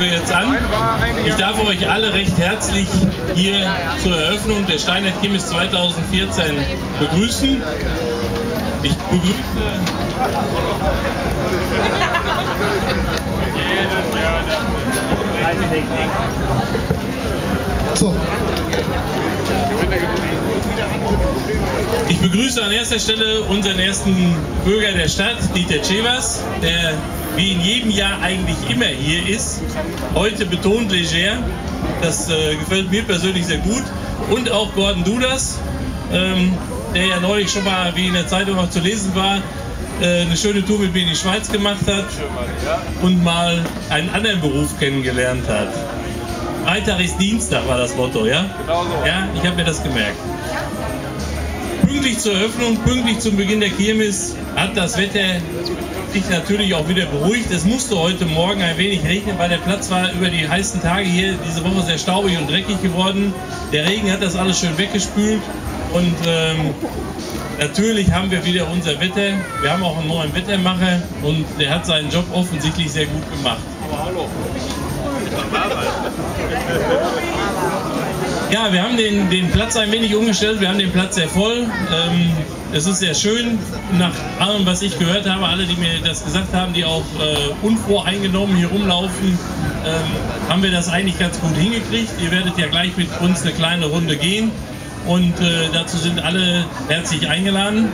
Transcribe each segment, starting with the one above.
wir jetzt an. Ich darf euch alle recht herzlich hier zur Eröffnung der Steinert Kirmes 2014 begrüßen. Ich begrüße Ich begrüße an erster Stelle unseren ersten Bürger der Stadt, Dieter Cevers, der wie in jedem Jahr eigentlich immer hier ist. Heute betont leger, das gefällt mir persönlich sehr gut. Und auch Gordon Dudas, der ja neulich schon mal, wie in der Zeitung auch zu lesen war, eine schöne Tour mit mir in die Schweiz gemacht hat und mal einen anderen Beruf kennengelernt hat. Freitag ist Dienstag war das Motto, ja? Genau so. Ja, ich habe mir das gemerkt. Pünktlich zur Eröffnung, pünktlich zum Beginn der Kirmes hat das Wetter sich natürlich auch wieder beruhigt. Es musste heute Morgen ein wenig regnen, weil der Platz war über die heißen Tage hier diese Woche sehr staubig und dreckig geworden. Der Regen hat das alles schön weggespült und natürlich haben wir wieder unser Wetter. Wir haben auch einen neuen Wettermacher und der hat seinen Job offensichtlich sehr gut gemacht. Aber hallo. Ja, wir haben den Platz ein wenig umgestellt, wir haben den Platz sehr voll. Es ist sehr schön, nach allem, was ich gehört habe, alle, die mir das gesagt haben, die auch unvoreingenommen hier rumlaufen, haben wir das eigentlich ganz gut hingekriegt. Ihr werdet ja gleich mit uns eine kleine Runde gehen und dazu sind alle herzlich eingeladen.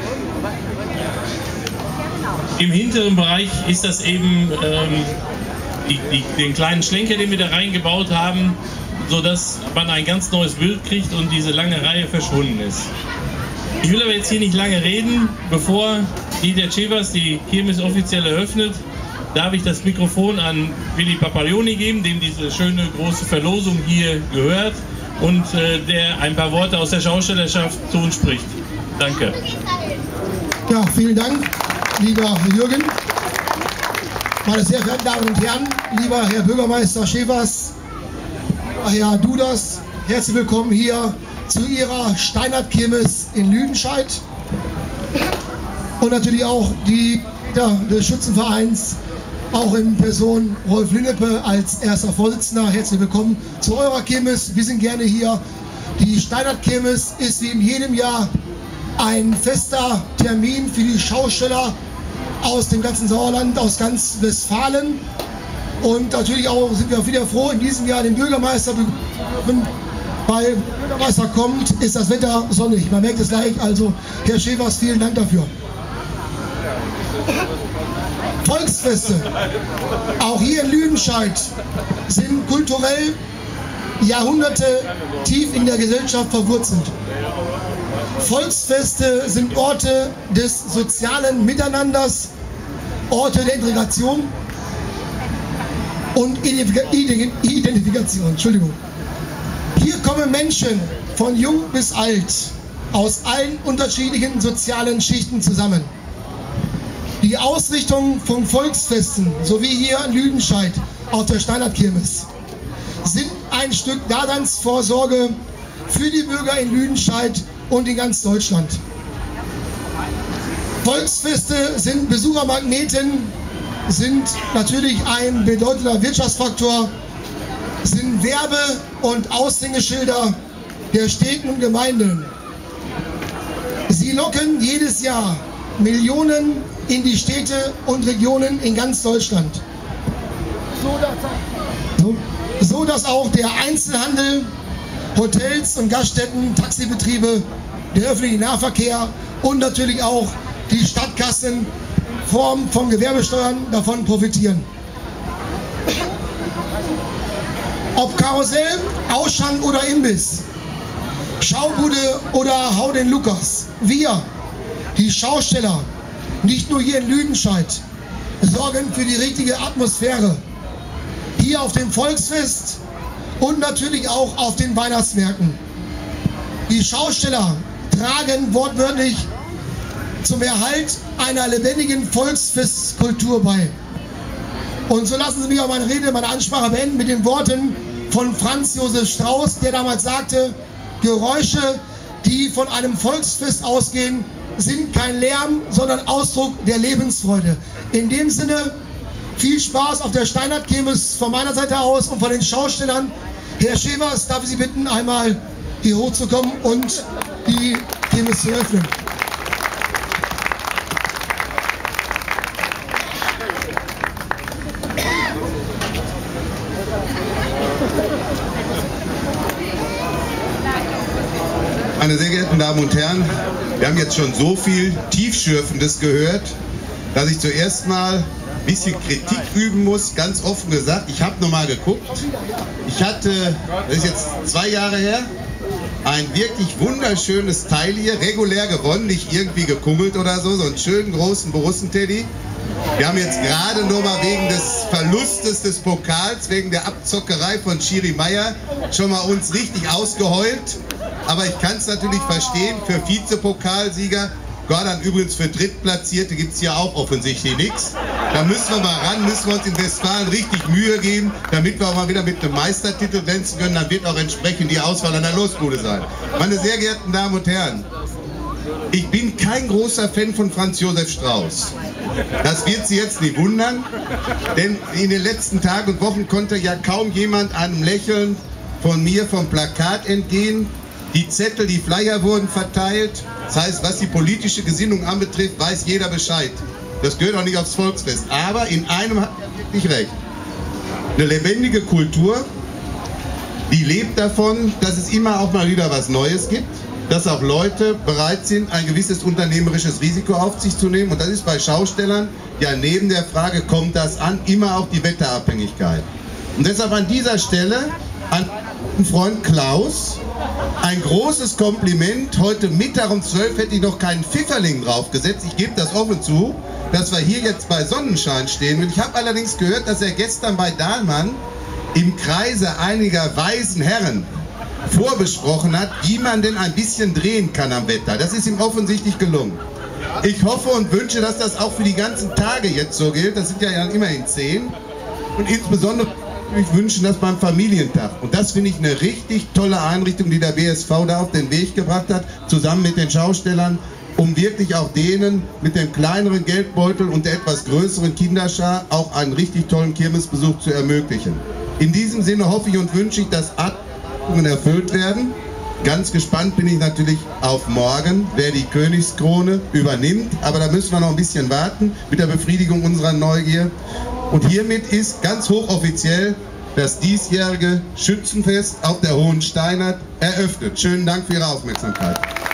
Im hinteren Bereich ist das eben den kleinen Schlenker, den wir da reingebaut haben, sodass man ein ganz neues Bild kriegt und diese lange Reihe verschwunden ist. Ich will aber jetzt hier nicht lange reden. Bevor Dieter Cevers die Kirmes offiziell eröffnet, darf ich das Mikrofon an Willi Papalioni geben, dem diese schöne große Verlosung hier gehört und der ein paar Worte aus der Schaustellerschaft zu uns spricht. Danke. Ja, vielen Dank, lieber Jürgen. Meine sehr verehrten Damen und Herren, lieber Herr Bürgermeister Cevers, Herr Dudas, herzlich willkommen hier zu Ihrer Steinert Kirmes in Lüdenscheid und natürlich auch die des Schützenvereins, auch in Person Rolf Linnepe als erster Vorsitzender. Herzlich willkommen zu eurer Kirmes. Wir sind gerne hier. Die Steinert Kirmes ist wie in jedem Jahr ein fester Termin für die Schausteller aus dem ganzen Sauerland, aus ganz Westfalen. Und natürlich auch sind wir auch wieder froh, in diesem Jahr den Bürgermeister begrüßen. Weil der Bürgermeister kommt, ist das Wetter sonnig. Man merkt es gleich. Also, Herr Cevers, vielen Dank dafür. Volksfeste, auch hier in Lüdenscheid, sind kulturell Jahrhunderte tief in der Gesellschaft verwurzelt. Volksfeste sind Orte des sozialen Miteinanders, Orte der Integration und Identifikation. Entschuldigung. Hier kommen Menschen von jung bis alt aus allen unterschiedlichen sozialen Schichten zusammen. Die Ausrichtung von Volksfesten, so wie hier in Lüdenscheid auf der Steinert Kirmes, sind ein Stück Daseinsvorsorge für die Bürger in Lüdenscheid und in ganz Deutschland. Volksfeste sind Besuchermagneten, sind natürlich ein bedeutender Wirtschaftsfaktor, sind Werbe- und Aushängeschilder der Städte und Gemeinden. Sie locken jedes Jahr Millionen in die Städte und Regionen in ganz Deutschland. So dass auch der Einzelhandel, Hotels und Gaststätten, Taxibetriebe, der öffentliche Nahverkehr und natürlich auch die Stadtkassen in Form von Gewerbesteuern davon profitieren. Ob Karussell, Ausschank oder Imbiss, Schaubude oder Hau den Lukas, wir, die Schausteller, nicht nur hier in Lüdenscheid, sorgen für die richtige Atmosphäre. Hier auf dem Volksfest und natürlich auch auf den Weihnachtsmärkten. Die Schausteller tragen wortwörtlich zum Erhalt einer lebendigen Volksfestkultur bei. Und so lassen Sie mich auch meine Ansprache beenden mit den Worten von Franz Josef Strauß, der damals sagte, Geräusche, die von einem Volksfest ausgehen, sind kein Lärm, sondern Ausdruck der Lebensfreude. In dem Sinne, Viel Spaß auf der Steinert-Kirmes von meiner Seite aus und von den Schaustellern. Herr Schevers, darf ich Sie bitten, einmal hier hochzukommen und die Kirmes zu öffnen. Meine sehr geehrten Damen und Herren, wir haben jetzt schon so viel Tiefschürfendes gehört, dass ich zuerst mal ein bisschen Kritik üben muss, ganz offen gesagt. Ich habe nochmal geguckt. Ich hatte, das ist jetzt 2 Jahre her, ein wirklich wunderschönes Teil hier, regulär gewonnen, nicht irgendwie gekummelt oder so, so einen schönen großen Borussen-Teddy. Wir haben jetzt gerade nur mal wegen des Verlustes des Pokals, wegen der Abzockerei von Schiri Meier schon mal uns richtig ausgeheult. Aber ich kann es natürlich verstehen, für Vizepokalsieger, Gordon übrigens für Drittplatzierte gibt es hier auch offensichtlich nichts. Da müssen wir mal ran, müssen wir uns in Westfalen richtig Mühe geben, damit wir auch mal wieder mit einem Meistertitel glänzen können. Dann wird auch entsprechend die Auswahl an der Losbude sein. Meine sehr geehrten Damen und Herren, ich bin kein großer Fan von Franz Josef Strauß. Das wird Sie jetzt nicht wundern, denn in den letzten Tagen und Wochen konnte ja kaum jemand einem Lächeln von mir vom Plakat entgehen. Die Zettel, die Flyer wurden verteilt. Das heißt, was die politische Gesinnung anbetrifft, weiß jeder Bescheid. Das gehört auch nicht aufs Volksfest. Aber in einem hat er wirklich recht. Eine lebendige Kultur, die lebt davon, dass es immer auch mal wieder was Neues gibt. Dass auch Leute bereit sind, ein gewisses unternehmerisches Risiko auf sich zu nehmen. Und das ist bei Schaustellern ja neben der Frage, kommt das an, immer auch die Wetterabhängigkeit. Und deshalb an dieser Stelle an den Freund Klaus ein großes Kompliment. Heute Mittag um 12 hätte ich noch keinen Pfifferling draufgesetzt. Ich gebe das offen zu, dass wir hier jetzt bei Sonnenschein stehen. Und ich habe allerdings gehört, dass er gestern bei Dahlmann im Kreise einiger weisen Herren vorbesprochen hat, wie man denn ein bisschen drehen kann am Wetter. Das ist ihm offensichtlich gelungen. Ich hoffe und wünsche, dass das auch für die ganzen Tage jetzt so gilt. Das sind ja dann immerhin 10. Und insbesondere ich wünschen das beim Familientag. Und das finde ich eine richtig tolle Einrichtung, die der BSV da auf den Weg gebracht hat, zusammen mit den Schaustellern, um wirklich auch denen mit dem kleineren Geldbeutel und der etwas größeren Kinderschar auch einen richtig tollen Kirmesbesuch zu ermöglichen. In diesem Sinne hoffe ich und wünsche ich, dass Erwartungen erfüllt werden. Ganz gespannt bin ich natürlich auf morgen, wer die Königskrone übernimmt. Aber da müssen wir noch ein bisschen warten mit der Befriedigung unserer Neugier. Und hiermit ist ganz hochoffiziell das diesjährige Schützenfest auf der Hohen Steinert eröffnet. Schönen Dank für Ihre Aufmerksamkeit.